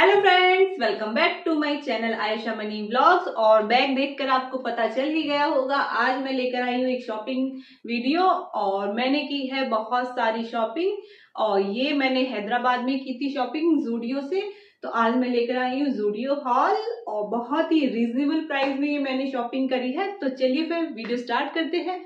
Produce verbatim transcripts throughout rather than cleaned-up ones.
Hello friends, welcome back to my channel Ayesha Money Vlogs. और bag देखकर आपको पता चल ही गया होगा, आज मैं लेकर आई हूँ एक शॉपिंग वीडियो। और मैंने की है बहुत सारी शॉपिंग, और ये मैंने हैदराबाद में की थी शॉपिंग ज़ूडियो से। तो आज मैं लेकर आई हूँ ज़ूडियो हॉल, और बहुत ही रीजनेबल प्राइस में ये मैंने शॉपिंग करी है। तो चलिए फिर वीडियो स्टार्ट करते हैं।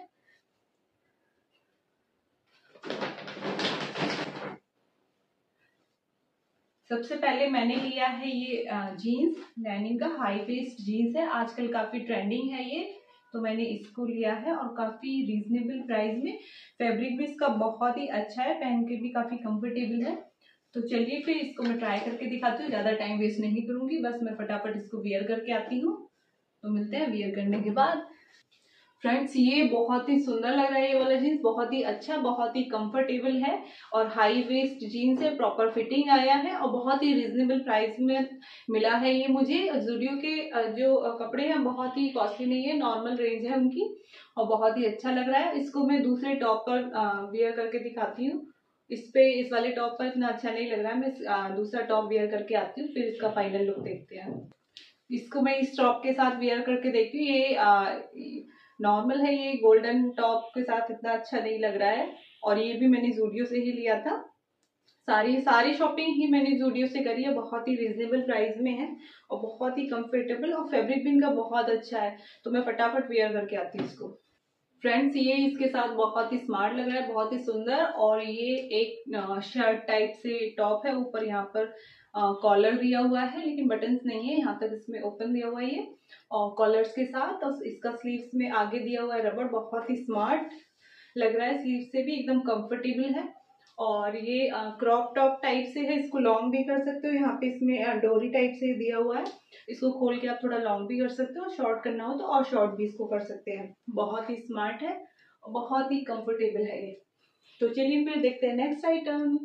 सबसे पहले मैंने लिया है ये जीन्स, लैनिन का हाई वेस्ट जीन्स है, आजकल काफी ट्रेंडिंग है ये। तो मैंने इसको लिया है और काफी रीजनेबल प्राइस में। फैब्रिक भी इसका बहुत ही अच्छा है, पहन के भी काफी कंफर्टेबल है। तो चलिए फिर इसको मैं ट्राई करके दिखाती हूँ, ज्यादा टाइम वेस्ट नहीं करूंगी, बस मैं फटाफट इसको वियर करके आती हूँ। तो मिलते हैं वियर करने के बाद। फ्रेंड्स, ये बहुत ही सुंदर लग रहा है, ये वाला जीन्स बहुत ही अच्छा, बहुत ही कंफर्टेबल है और हाई वेस्ट जीन्स है, प्रॉपर फिटिंग आया है और बहुत ही रिजनेबल प्राइस में मिला है ये मुझे। ज़ूडियो के जो कपड़े हैं बहुत ही कॉस्टली नहीं है, नॉर्मल रेंज है उनकी, और बहुत ही अच्छा लग रहा है। इसको मैं दूसरे टॉप पर वियर करके दिखाती हूँ। इस पे इस वाले टॉप पर इतना अच्छा नहीं लग रहा है, मैं दूसरा टॉप वियर करके आती हूँ, फिर इसका फाइनल लुक देखते हैं। इसको मैं इस टॉप के साथ वियर करके देखती हूँ। ये नॉर्मल है, ये गोल्डन टॉप के साथ इतना अच्छा नहीं लग रहा है। और ये भी मैंने ज़ूडियो से ही लिया था। सारी सारी शॉपिंग ही मैंने ज़ूडियो से करी है, बहुत ही रिजनेबल प्राइस में है और बहुत ही कंफर्टेबल, और फैब्रिक भी इनका बहुत अच्छा है। तो मैं फटाफट वेयर करके आती हूँ इसको। फ्रेंड्स, ये इसके साथ बहुत ही स्मार्ट लग रहा है, बहुत ही सुंदर। और ये एक शर्ट टाइप से टॉप है, ऊपर यहाँ पर कॉलर दिया हुआ है लेकिन बटन्स नहीं है, यहाँ तक इसमें ओपन दिया हुआ है ये, और कॉलर्स के साथ। और इसका स्लीव्स में आगे दिया हुआ है रबड़, बहुत ही स्मार्ट लग रहा है, स्लीव से भी एकदम कंफर्टेबल है। और ये क्रॉप टॉप टाइप से है, इसको लॉन्ग भी कर सकते हो, यहाँ पे इसमें डोरी टाइप से दिया हुआ है, इसको खोल के आप थोड़ा लॉन्ग भी कर सकते हो, शॉर्ट करना हो तो और शॉर्ट भी इसको कर सकते हैं। बहुत ही स्मार्ट है, बहुत ही कंफर्टेबल है ये। तो चलिए फिर देखते हैं नेक्स्ट आइटम।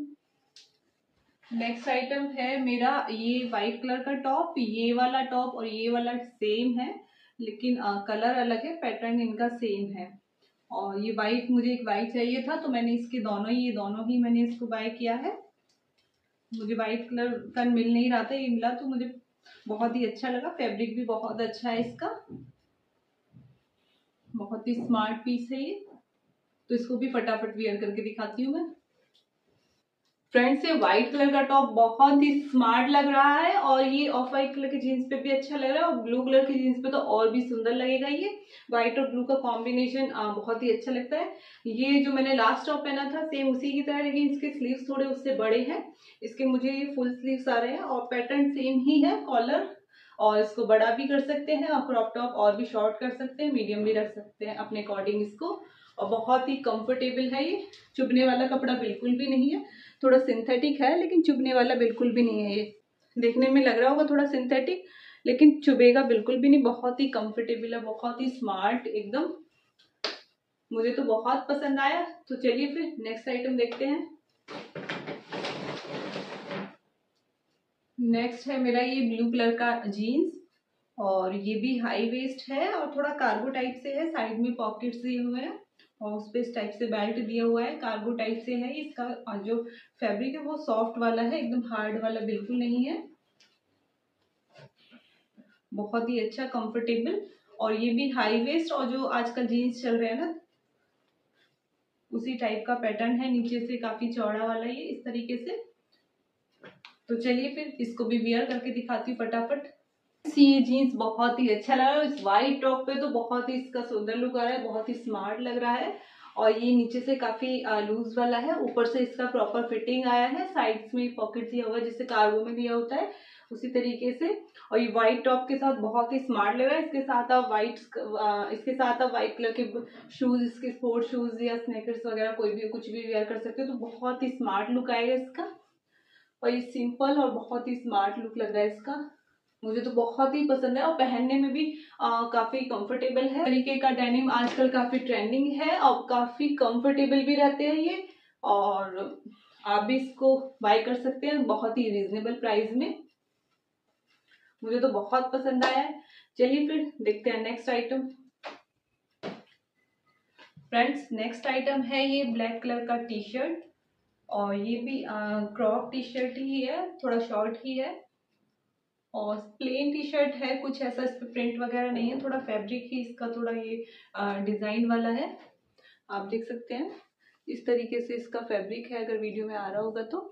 नेक्स्ट आइटम है मेरा ये वाइट कलर का टॉप। ये वाला टॉप और ये वाला सेम है, लेकिन आ, कलर अलग है, पैटर्न इनका सेम है। और ये वाइट, मुझे एक वाइट चाहिए था तो मैंने इसके दोनों ही ये दोनों ही मैंने इसको बाय किया है। मुझे वाइट कलर का मिल नहीं रहा था, ये मिला तो मुझे बहुत ही अच्छा लगा। फैब्रिक भी बहुत अच्छा है इसका, बहुत ही स्मार्ट पीस है ये। तो इसको भी फटाफट वियर करके दिखाती हूँ मैं। फ्रेंड्स, ये व्हाइट कलर का टॉप बहुत ही स्मार्ट लग रहा है, और ये ऑफ व्हाइट कलर के जीन्स पे भी अच्छा लग रहा है, और ब्लू कलर की जीन्स पे तो और भी सुंदर लगेगा। ये व्हाइट और ब्लू का कॉम्बिनेशन बहुत ही अच्छा लगता है। ये जो मैंने लास्ट टॉप पहना था सेम उसी की तरह, लेकिन इसके स्लीव्स थोड़े उससे बड़े हैं। इसके मुझे ये फुल स्लीव्स आ रहे हैं, और पैटर्न सेम ही है, कॉलर, और इसको बड़ा भी कर सकते हैं और क्रॉप टॉप और भी शॉर्ट कर सकते हैं, मीडियम भी रख सकते हैं अपने अकॉर्डिंग इसको। और बहुत ही कंफर्टेबल है ये, चुभने वाला कपड़ा बिल्कुल भी नहीं है। थोड़ा सिंथेटिक है लेकिन चुभने वाला बिल्कुल भी नहीं है। ये देखने में लग रहा होगा थोड़ा सिंथेटिक, लेकिन चुभेगा बिल्कुल भी नहीं। बहुत ही कंफर्टेबल है, बहुत ही स्मार्ट एकदम, मुझे तो बहुत पसंद आया। तो चलिए फिर नेक्स्ट आइटम देखते हैं। नेक्स्ट है मेरा ये ब्लू कलर का जीन्स, और ये भी हाई वेस्ट है और थोड़ा कार्गो टाइप से है, साइड में पॉकेट्स दिए हुए हैं और उस पे इस टाइप से बेल्ट दिया हुआ है, कार्गो टाइप से है। इसका जो फैब्रिक है वो सॉफ्ट वाला है, एकदम हार्ड वाला बिल्कुल नहीं है, बहुत ही अच्छा कंफर्टेबल। और ये भी हाई वेस्ट, और जो आजकल जीन्स चल रहे हैं ना उसी टाइप का पैटर्न है, नीचे से काफी चौड़ा वाला ये इस तरीके से। तो चलिए फिर इसको भी वियर करके दिखाती हूँ फटाफट। ये जीन्स बहुत ही अच्छा लग रहा है, इस वाइट टॉप पे तो बहुत ही इसका सुंदर लुक आ रहा है, बहुत ही स्मार्ट लग रहा है। और ये नीचे से काफी लूज वाला है, ऊपर से इसका प्रॉपर फिटिंग आया है, साइड्स में पॉकेट दिया हुआ है जैसे कार्गो में दिया होता है उसी तरीके से। और ये व्हाइट टॉप के साथ बहुत ही स्मार्ट लग रहा है। इसके साथ आप व्हाइट इसके साथ आप व्हाइट कलर के शूज, इसके स्पोर्ट शूज या स्नेकर्स वगैरह कोई भी कुछ भी वेयर कर सकते हो, तो बहुत ही स्मार्ट लुक आएगा इसका। और ये सिंपल और बहुत ही स्मार्ट लुक लग रहा है इसका, मुझे तो बहुत ही पसंद है। और पहनने में भी आ, काफी कंफर्टेबल है। तरीके का डेनिम आजकल काफी ट्रेंडिंग है और काफी कंफर्टेबल भी रहते हैं ये, और आप भी इसको बाय कर सकते हैं बहुत ही रीजनेबल प्राइस में। मुझे तो बहुत पसंद आया है। चलिए फिर देखते हैं next item. Friends, next item है ये ब्लैक कलर का टी शर्ट, और ये भी क्रॉप टी शर्ट ही है, थोड़ा शॉर्ट ही है, और प्लेन टी शर्ट है, कुछ ऐसा इस पर प्रिंट वगैरह नहीं है, थोड़ा फैब्रिक ही इसका थोड़ा ये डिज़ाइन वाला है। आप देख सकते हैं इस तरीके से इसका फैब्रिक है, अगर वीडियो में आ रहा होगा तो।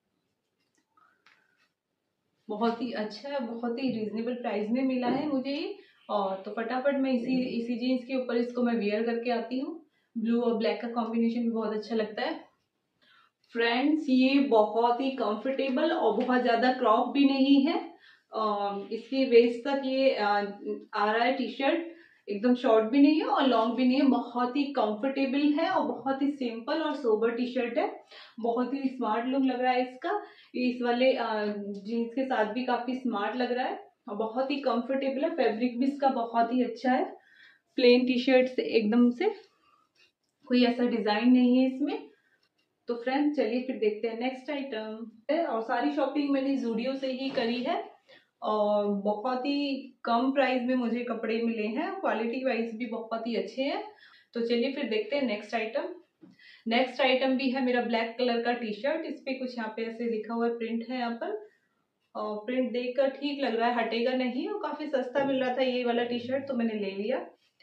बहुत ही अच्छा है, बहुत ही रीजनेबल प्राइस में मिला है मुझे ये। और तो फटाफट मैं इसी इसी जीन्स के ऊपर इसको मैं वेयर करके आती हूँ। ब्लू और ब्लैक का कॉम्बिनेशन भी बहुत अच्छा लगता है। फ्रेंड्स, ये बहुत ही कंफर्टेबल और बहुत ज़्यादा क्रॉप भी नहीं है। इसकी वेस्ट तक ये आ, आ रहा है टी शर्ट, एकदम शॉर्ट भी नहीं है और लॉन्ग भी नहीं है, बहुत ही कंफर्टेबल है और बहुत ही सिंपल और सोबर टी शर्ट है। बहुत ही स्मार्ट लुक लग रहा है इसका, इस वाले जीन्स के साथ भी काफी स्मार्ट लग रहा है और बहुत ही कंफर्टेबल है। फैब्रिक भी इसका बहुत ही अच्छा है, प्लेन टी शर्ट से एकदम से, कोई ऐसा डिजाइन नहीं है इसमें। तो फ्रेंड्स चलिए फिर देखते हैं नेक्स्ट आइटम। और सारी शॉपिंग मैंने ज़ूडियो से ही करी है और बहुत ही कम प्राइस में मुझे कपड़े मिले हैं, क्वालिटी वाइज भी बहुत ही अच्छे हैं। तो चलिए फिर देखते हैं नेक्स्ट आइटम। नेक्स्ट आइटम भी है मेरा ब्लैक कलर का टी शर्ट। इस पे कुछ यहाँ पे ऐसे लिखा हुआ है, प्रिंट है यहाँ पर, और प्रिंट देखकर ठीक लग रहा है, हटेगा नहीं, और काफी सस्ता मिल रहा था ये वाला टी शर्ट, तो मैंने ले लिया।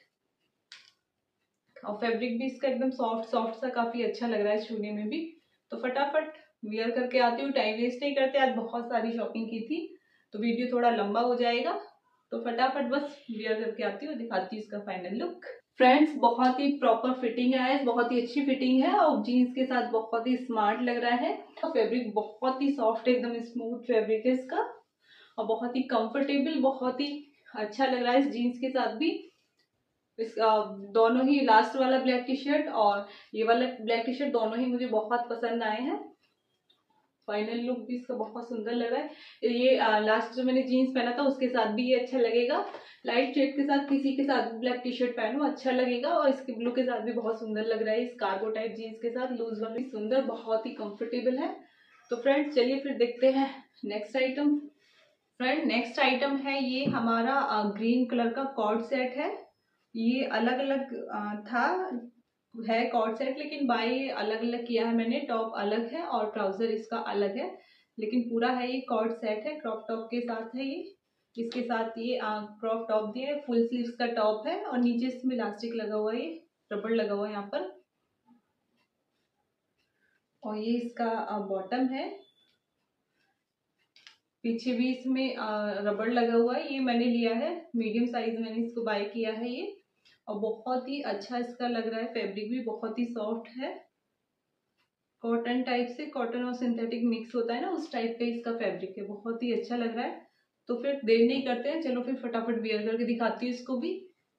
और फैब्रिक भी इसका एकदम सॉफ्ट सॉफ्ट सा काफी अच्छा लग रहा है छूने में भी। तो फटाफट वियर करके आती हूँ, टाइम वेस्ट नहीं करते, आज बहुत सारी शॉपिंग की थी तो वीडियो थोड़ा लंबा हो जाएगा। तो फटाफट बस वियर करके आती हूँ, दिखाती हूँ इसका फाइनल लुक। फ्रेंड्स, बहुत ही प्रॉपर फिटिंग है, बहुत ही अच्छी फिटिंग है और जीन्स के साथ बहुत ही स्मार्ट लग रहा है। फैब्रिक बहुत ही सॉफ्ट, एकदम स्मूथ फैब्रिक है इसका और बहुत ही कंफर्टेबल, बहुत ही अच्छा लग रहा है इस जीन्स के साथ भी। इस दोनों ही, लास्ट वाला ब्लैक टी शर्ट और ये वाला ब्लैक टी शर्ट, दोनों ही मुझे बहुत पसंद आए हैं। फाइनल लुक भी इसका बहुत सुंदर लग रहा है। ये लास्ट जो मैंने जीन्स पहना था उसके साथ भी ये अच्छा लगेगा। लाइट शेड के साथ किसी के साथ ब्लैक टी शर्ट पहनो अच्छा लगेगा और इसके ब्लू के साथ भी बहुत सुंदर लग रहा है। इस कार्गो टाइप जीन्स के साथ लूज वाली सुंदर, बहुत ही कंफर्टेबल है। तो फ्रेंड्स चलिए फिर देखते हैं next item. Friend, next item है ये हमारा ग्रीन कलर का कॉर्ड सेट है। ये अलग अलग था, है कॉर्ड सेट, लेकिन बाई अलग अलग किया है मैंने। टॉप अलग है और ट्राउजर इसका अलग है, लेकिन पूरा है ये कॉर्ड सेट है, क्रॉप टॉप के साथ है ये। इसके साथ ये क्रॉप टॉप दिया है, फुल स्लीव्स का टॉप है और नीचे इसमें इलास्टिक लगा हुआ है, ये रबड़ लगा हुआ है यहाँ पर। और ये इसका बॉटम है, पीछे भी इसमें रबड़ लगा हुआ है। ये मैंने लिया है मीडियम साइज, मैंने इसको बाय किया है ये, और बहुत ही अच्छा इसका लग रहा है। फैब्रिक भी बहुत ही सॉफ्ट है, कॉटन टाइप से, कॉटन और सिंथेटिक मिक्स होता है ना, उस टाइप का इसका फैब्रिक है, बहुत ही अच्छा लग रहा है। तो फिर देर नहीं करते हैं, चलो फिर फटाफट वियर करके दिखाती हूँ इसको भी।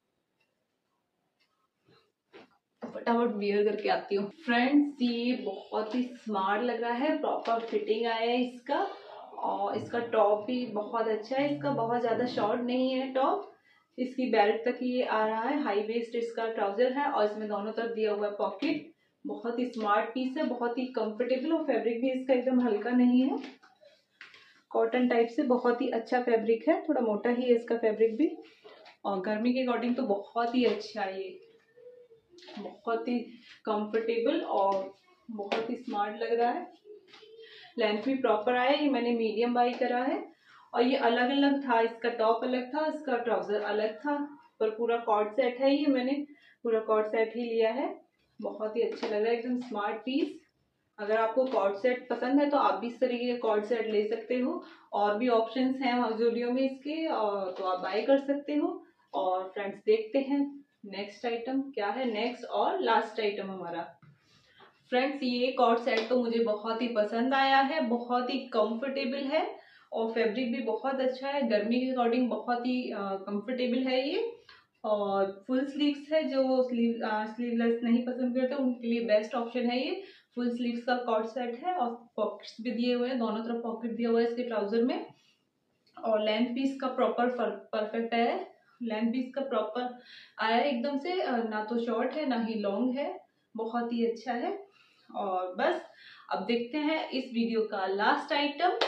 फटाफट वियर करके आती हूँ। फ्रेंड्स, ये बहुत ही स्मार्ट लग रहा है, प्रॉपर फिटिंग आया है इसका और इसका टॉप भी बहुत अच्छा है। इसका बहुत ज्यादा शॉर्ट नहीं है टॉप, इसकी बेल्ट तक ये आ रहा है। हाई वेस्ट इसका ट्राउजर है और इसमें दोनों तरफ दिया हुआ है पॉकेट। बहुत ही स्मार्ट पीस है, बहुत ही कंफर्टेबल और फैब्रिक भी इसका एकदम हल्का नहीं है, कॉटन टाइप से बहुत ही अच्छा फैब्रिक है। थोड़ा मोटा ही है इसका फैब्रिक भी और गर्मी के अकॉर्डिंग तो बहुत ही अच्छा है ये, बहुत ही कंफर्टेबल और बहुत ही स्मार्ट लग रहा है। लेंथ भी प्रॉपर आया, ये मैंने मीडियम बाई करा है और ये अलग अलग था, इसका टॉप अलग था, इसका ट्राउजर अलग था, पर पूरा कॉर्ड सेट है ये, मैंने पूरा कॉर्ड सेट ही लिया है। बहुत ही अच्छा लग रहा है, एकदम स्मार्ट पीस। अगर आपको कॉर्ड सेट पसंद है तो आप भी इस तरीके के कॉर्ड सेट ले सकते हो, और भी ऑप्शंस हैं ज़ूडियो में इसके, और तो आप बाय कर सकते हो। और फ्रेंड्स देखते हैं नेक्स्ट आइटम क्या है, नेक्स्ट और लास्ट आइटम हमारा। फ्रेंड्स, ये कॉर्ड सेट तो मुझे बहुत ही पसंद आया है, बहुत ही कंफर्टेबल है और फैब्रिक भी बहुत अच्छा है, गर्मी के अकॉर्डिंग बहुत ही कंफर्टेबल है ये। और फुल स्लीव्स है, जो स्लीव स्लीवलेस नहीं पसंद करते उनके लिए बेस्ट ऑप्शन है ये। फुल स्लीव्स का कॉर्ड सेट है और पॉकेट्स भी दिए हुए हैं, दोनों तरफ पॉकेट दिया हुआ है इसके ट्राउजर में। और लेंथ भी इसका प्रॉपर परफेक्ट है, लेंथ भी इसका प्रॉपर आया है एकदम से, ना तो शॉर्ट है ना ही लॉन्ग है, बहुत ही अच्छा है। और बस अब देखते हैं इस वीडियो का लास्ट आइटम।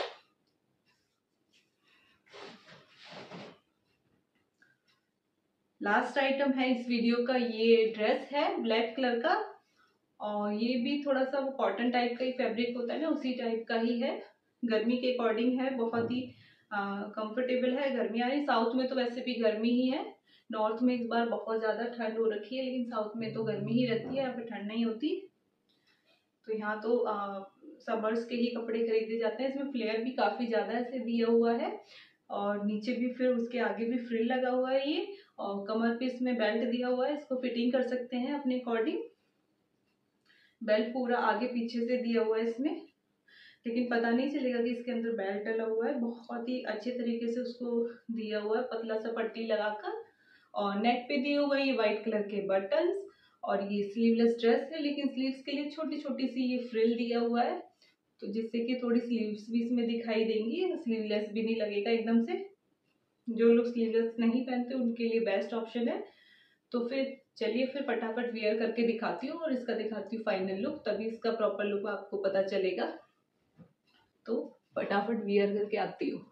लास्ट आइटम है इस वीडियो का, ये ड्रेस है ब्लैक कलर का और ये भी थोड़ा सा वो कॉटन टाइप का ही फैब्रिक होता है ना, उसी टाइप का ही है। गर्मी के अकॉर्डिंग है, बहुत ही कंफर्टेबल है। गर्मी आ रही, साउथ में तो वैसे भी गर्मी ही है, नॉर्थ में इस बार बहुत ज़्यादा ठंड हो रखी है, लेकिन साउथ में तो गर्मी ही रहती है, यहाँ पे ठंड नहीं होती। तो यहाँ तो समर्स के ही कपड़े खरीदे जाते हैं। इसमें फ्लेयर भी काफ़ी ज़्यादा ऐसे दिया हुआ है और नीचे भी फिर उसके आगे भी फ्रिल लगा हुआ है ये, और कमर पे इसमें बेल्ट दिया हुआ है, इसको फिटिंग कर सकते हैं अपने अकॉर्डिंग। बेल्ट पूरा आगे पीछे से दिया हुआ है इसमें, लेकिन पता नहीं चलेगा कि इसके अंदर बेल्ट डला हुआ है। बहुत ही अच्छे तरीके से उसको दिया हुआ है, पतला सा पट्टी लगाकर। और नेक पे दिए हुए ये व्हाइट कलर के बटन्स, और ये स्लीवलेस ड्रेस है, लेकिन स्लीव्स के लिए छोटी छोटी सी ये फ्रिल दिया हुआ है, तो जिससे कि थोड़ी स्लीव्स भी इसमें दिखाई देंगी, स्लीवलेस भी नहीं लगेगा एकदम से। जो लोग स्लीवलेस नहीं पहनते उनके लिए बेस्ट ऑप्शन है। तो फिर चलिए फिर फटाफट वेयर करके दिखाती हूँ और इसका दिखाती हूँ फाइनल लुक, तभी इसका प्रॉपर लुक आपको पता चलेगा। तो फटाफट वेयर करके आती हूँ।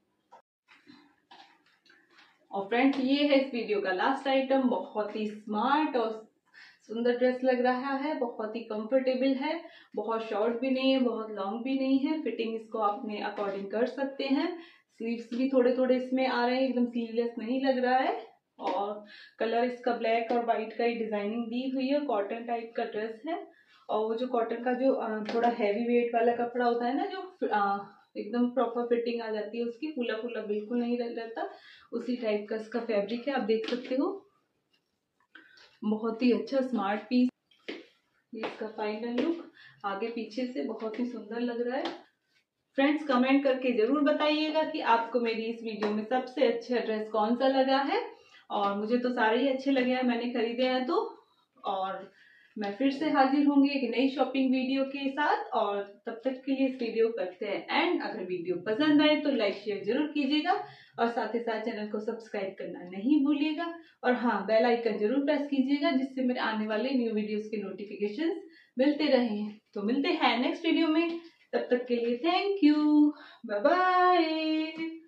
और फ्रेंड्स, ये है इस वीडियो का लास्ट आइटम। बहुत ही स्मार्ट और सुंदर ड्रेस लग रहा है, बहुत ही कंफर्टेबल है, बहुत शॉर्ट भी नहीं है, बहुत लॉन्ग भी नहीं है। फिटिंग इसको अपने अकॉर्डिंग कर सकते हैं। स्लीव्स भी थोड़े थोड़े इसमें आ रहे हैं, एकदम स्लीवलेस नहीं लग रहा है। और कलर इसका ब्लैक और वाइट का ही डिजाइनिंग दी हुई है, कॉटन टाइप का ड्रेस है। और वो जो कॉटन का जो थोड़ा हैवी वेट वाला कपड़ा होता है ना, जो एकदम प्रॉपर फिटिंग आ जाती है उसकी, फूला फूला बिल्कुल नहीं रहता, उसी टाइप का इसका फैब्रिक है, आप देख सकते हो। बहुत ही अच्छा स्मार्ट पीस। ये इसका फाइनल लुक आगे पीछे से बहुत ही सुंदर लग रहा है। फ्रेंड्स, कमेंट करके जरूर बताइएगा कि आपको मेरी इस वीडियो में सबसे अच्छा ड्रेस कौन सा लगा है। और मुझे तो सारे ही अच्छे लगे हैं, मैंने खरीदे हैं तो। और मैं फिर से हाजिर होंगी एक नई शॉपिंग वीडियो के साथ, और तब तक के लिए इस वीडियो करते हैं एंड। अगर वीडियो पसंद आए तो लाइक शेयर जरूर कीजिएगा, और साथ ही साथ चैनल को सब्सक्राइब करना नहीं भूलिएगा। और हाँ, बेल आइकन जरूर प्रेस कीजिएगा, जिससे मेरे आने वाले न्यू वीडियोस के नोटिफिकेशंस मिलते रहें। तो मिलते हैं नेक्स्ट वीडियो में, तब तक के लिए थैंक यू, बाय बाय।